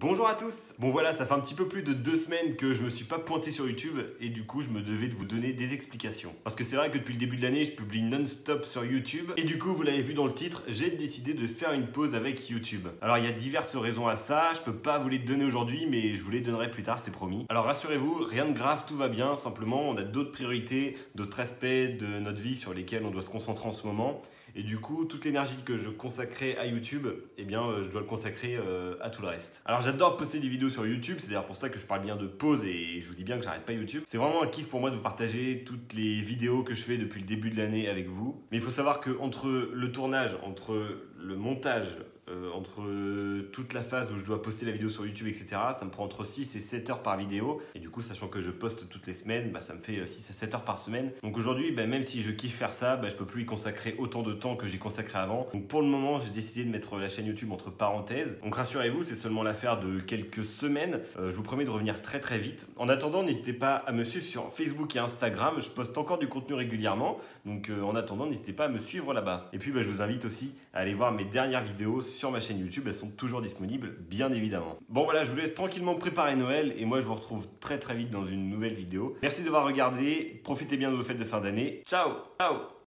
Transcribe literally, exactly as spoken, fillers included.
Bonjour à tous. Bon voilà, ça fait un petit peu plus de deux semaines que je me suis pas pointé sur YouTube et du coup je me devais de vous donner des explications. Parce que c'est vrai que depuis le début de l'année, je publie non-stop sur YouTube et du coup vous l'avez vu dans le titre, j'ai décidé de faire une pause avec YouTube. Alors il y a diverses raisons à ça, je peux pas vous les donner aujourd'hui mais je vous les donnerai plus tard, c'est promis. Alors rassurez-vous, rien de grave, tout va bien, simplement on a d'autres priorités, d'autres aspects de notre vie sur lesquels on doit se concentrer en ce moment. Et du coup, toute l'énergie que je consacrais à YouTube, eh bien, euh, je dois le consacrer euh, à tout le reste. Alors, j'adore poster des vidéos sur YouTube, c'est d'ailleurs pour ça que je parle bien de pause et je vous dis bien que j'arrête pas YouTube. C'est vraiment un kiff pour moi de vous partager toutes les vidéos que je fais depuis le début de l'année avec vous. Mais il faut savoir que entre le tournage, entre le montage, euh, entre toute la phase où je dois poster la vidéo sur YouTube, et cetera, ça me prend entre six et sept heures par vidéo. Et du coup, sachant que je poste toutes les semaines, bah, ça me fait six à sept heures par semaine. Donc aujourd'hui, bah, même si je kiffe faire ça, bah, je peux plus y consacrer autant de temps que j'ai consacré avant. Donc pour le moment, j'ai décidé de mettre la chaîne YouTube entre parenthèses. Donc rassurez-vous, c'est seulement l'affaire de quelques semaines. Euh, je vous promets de revenir très très vite. En attendant, n'hésitez pas à me suivre sur Facebook et Instagram. Je poste encore du contenu régulièrement. Donc euh, en attendant, n'hésitez pas à me suivre là-bas. Et puis bah, je vous invite aussi à aller voir mes dernières vidéos sur ma chaîne YouTube. Elles sont toujours disponibles, bien évidemment. Bon voilà, je vous laisse tranquillement préparer Noël. Et moi, je vous retrouve très très vite dans une nouvelle vidéo. Merci d'avoir regardé. Profitez bien de vos fêtes de fin d'année. Ciao, ciao.